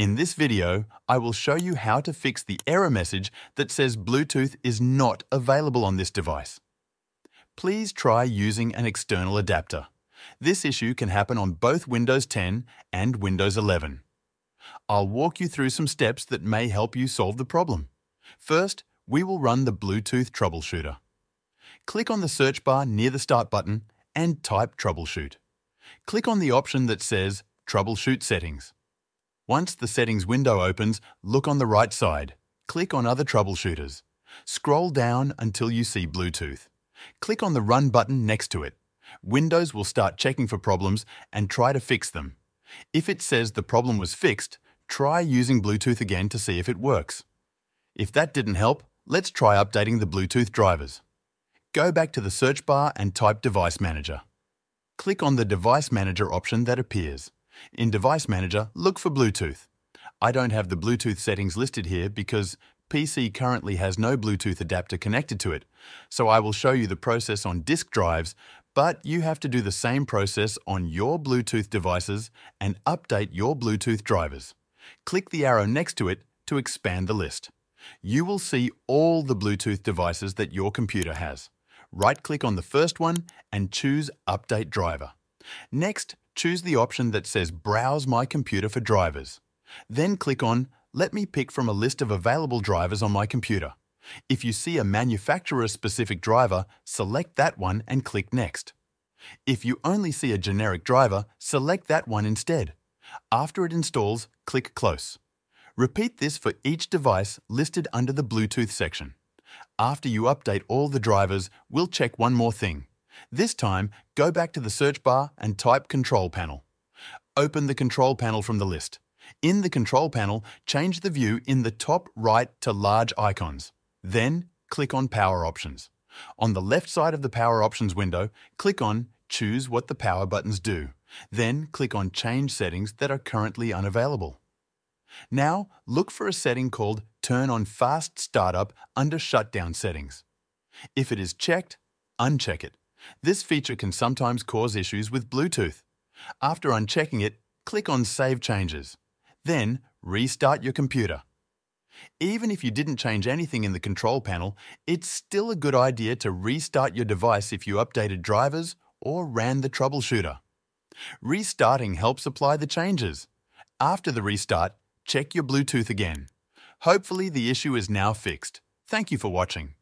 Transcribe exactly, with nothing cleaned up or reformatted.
In this video, I will show you how to fix the error message that says Bluetooth is not available on this device. Please try using an external adapter. This issue can happen on both Windows ten and Windows eleven. I'll walk you through some steps that may help you solve the problem. First, we will run the Bluetooth Troubleshooter. Click on the search bar near the Start button and type Troubleshoot. Click on the option that says Troubleshoot Settings. Once the Settings window opens, look on the right side. Click on Other Troubleshooters. Scroll down until you see Bluetooth. Click on the Run button next to it. Windows will start checking for problems and try to fix them. If it says the problem was fixed, try using Bluetooth again to see if it works. If that didn't help, let's try updating the Bluetooth drivers. Go back to the search bar and type Device Manager. Click on the Device Manager option that appears. In Device Manager, look for Bluetooth. I don't have the Bluetooth settings listed here because P C currently has no Bluetooth adapter connected to it, so I will show you the process on disk drives, but you have to do the same process on your Bluetooth devices and update your Bluetooth drivers. Click the arrow next to it to expand the list. You will see all the Bluetooth devices that your computer has. Right-click on the first one and choose Update Driver. Next, choose the option that says Browse my computer for drivers. Then click on Let me pick from a list of available drivers on my computer. If you see a manufacturer-specific driver, select that one and click Next. If you only see a generic driver, select that one instead. After it installs, click Close. Repeat this for each device listed under the Bluetooth section. After you update all the drivers, we'll check one more thing. This time, go back to the search bar and type Control Panel. Open the Control Panel from the list. In the Control Panel, change the view in the top right to large icons. Then, click on Power Options. On the left side of the Power Options window, click on Choose what the power buttons do. Then, click on Change settings that are currently unavailable. Now, look for a setting called Turn on Fast Startup under Shutdown Settings. If it is checked, uncheck it. This feature can sometimes cause issues with Bluetooth. After unchecking it, click on Save Changes. Then, restart your computer. Even if you didn't change anything in the control panel, it's still a good idea to restart your device if you updated drivers or ran the troubleshooter. Restarting helps apply the changes. After the restart, check your Bluetooth again. Hopefully the issue is now fixed. Thank you for watching.